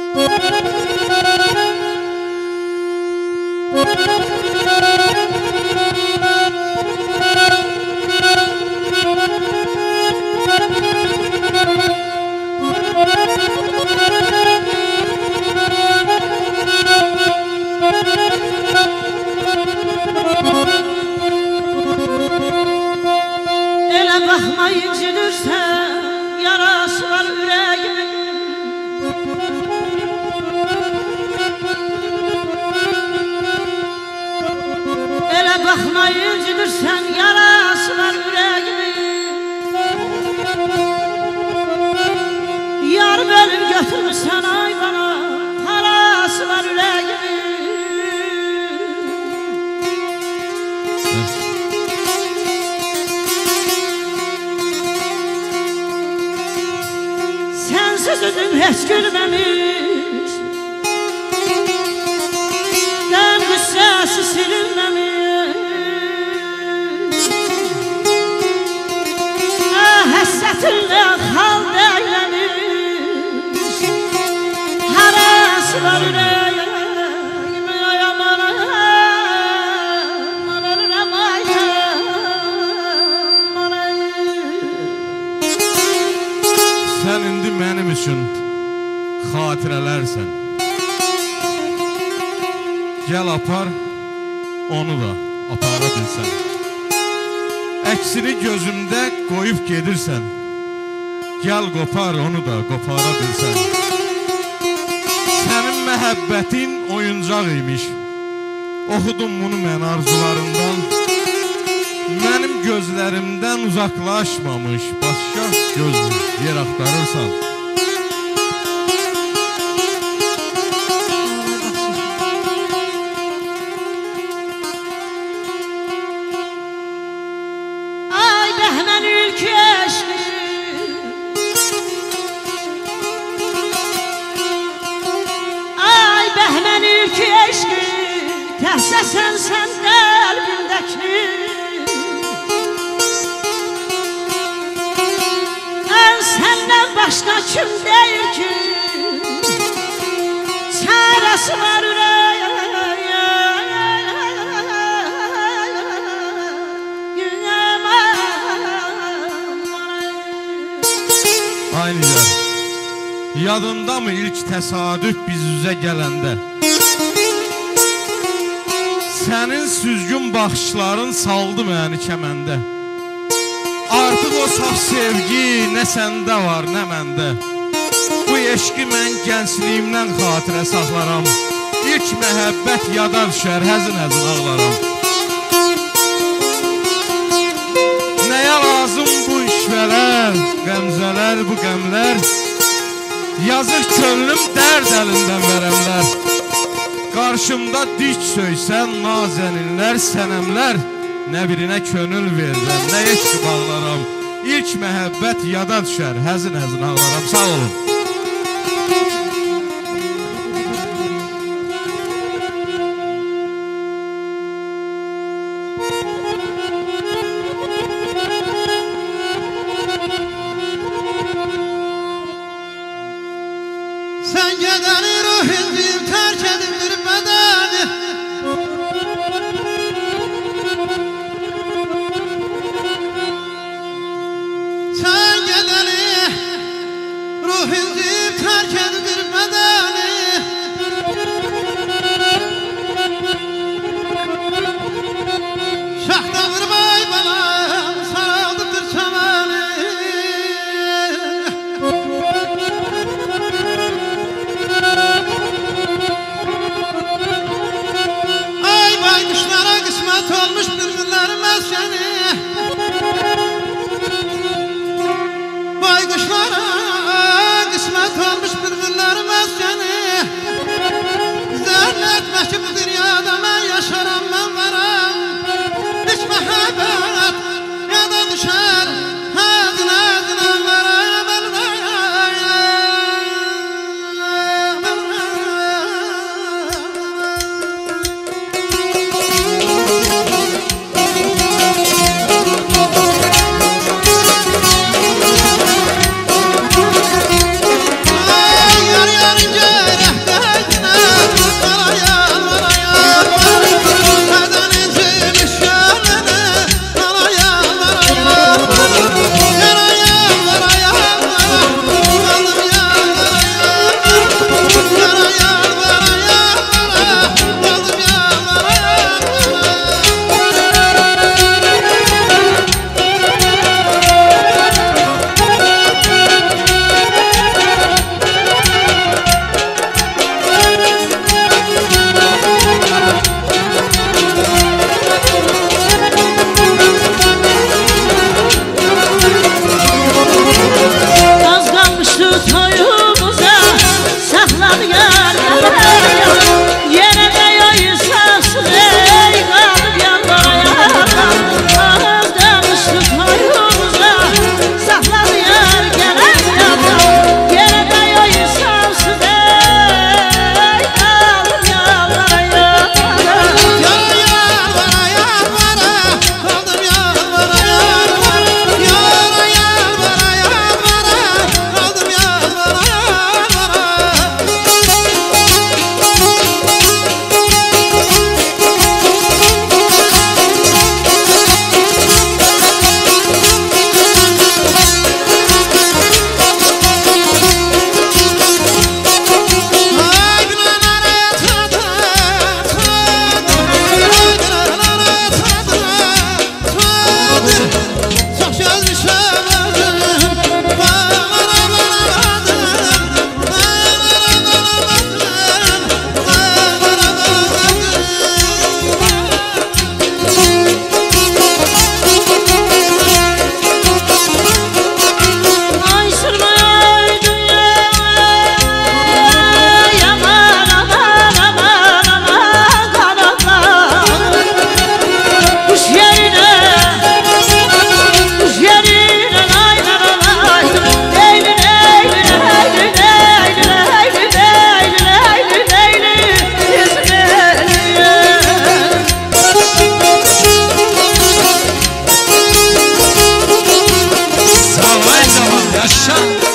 Ele bakma incidirsen yarası var yüreğimin. Ele bakma incidirsen yarası var yüreğimin. Yar bölüm götürmüşsen ay bana parası var yüreğimin. Sensiz üzüm hiç gülmemiş, dem güssesi silinmemiş. Həssətinlə xal dəyləmiş, harası var ürəyimi ayaman ölürəm ayman. Sən indi mənim üçün xatirələrsən. Gəl apar, onu da apara bilsən. Əksini gözümdə qoyub gedirsən. Gəl qopar, onu da qopara bilsən. Sənin məhəbbətin oyuncaq imiş. Oxudum bunu mən arzularımdan. Mənim gözlərimdən uzaqlaşmamış başqa göz yer axtarırsan. Ay bəhnən ülkü eşqi, ay bəhnən ülkü eşqi, təhsə sən qəlbimdəki. Səndən başqa kim deyir ki, çarəsi var Ay Nizar, yadında mı ilk təsadüf biz üzə gələndə? Sənin süzgün baxışların saldı məni kəməndə. Artıq o saf sevgi nə səndə var, nə məndə. Bu eşqi mən gəncliyimdən xatirə saxlaram. İlk məhəbbət yada düşər, həzin-həzin ağlaram. Nəyə lazım bu işvələr, qəmzələr, bu qəmlər? Yazıq könlüm dərd əlindən vərəmlər. Qarşımda dik söysən nazəninlər, sənəmlər. Nə birinə könül verirəm, nə eşqi bağlaram. İlk məhəbbət yada düşər, həzin-həzin ağlaram. Sağ olun. Sən gedəni ruhin deyib tərk edibdir bədəni. Sən gedəni ruhin deyib tərk edibdir bədəni. Şaxta bir bay bana sarıldıdır çəməni. Şan